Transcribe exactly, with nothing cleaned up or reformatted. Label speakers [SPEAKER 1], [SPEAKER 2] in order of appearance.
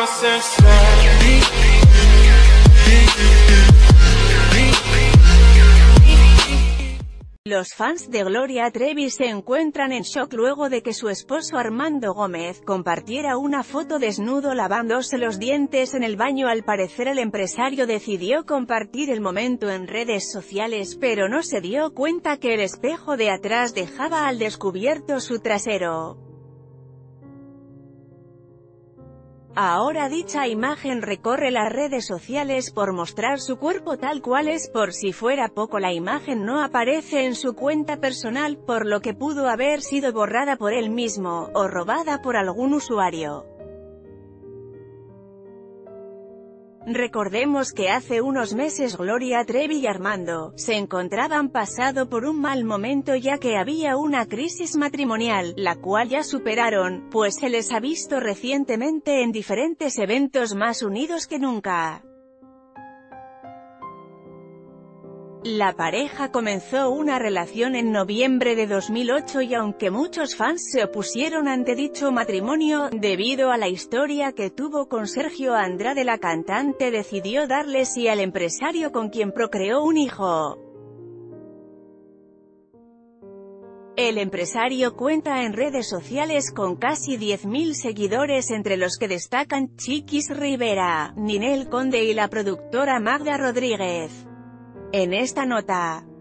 [SPEAKER 1] Los fans de Gloria Trevi se encuentran en shock luego de que su esposo Armando Gómez compartiera una foto desnudo lavándose los dientes en el baño. Al parecer el empresario decidió compartir el momento en redes sociales, pero no se dio cuenta que el espejo de atrás dejaba al descubierto su trasero. Ahora dicha imagen recorre las redes sociales por mostrar su cuerpo tal cual es. Por si fuera poco, la imagen no aparece en su cuenta personal, por lo que pudo haber sido borrada por él mismo, o robada por algún usuario. Recordemos que hace unos meses Gloria Trevi y Armando se encontraban pasando por un mal momento, ya que había una crisis matrimonial, la cual ya superaron, pues se les ha visto recientemente en diferentes eventos más unidos que nunca. La pareja comenzó una relación en noviembre de dos mil ocho y aunque muchos fans se opusieron ante dicho matrimonio, debido a la historia que tuvo con Sergio Andrade, la cantante decidió darle sí al empresario con quien procreó un hijo. El empresario cuenta en redes sociales con casi diez mil seguidores, entre los que destacan Chiquis Rivera, Ninel Conde y la productora Magda Rodríguez. En esta nota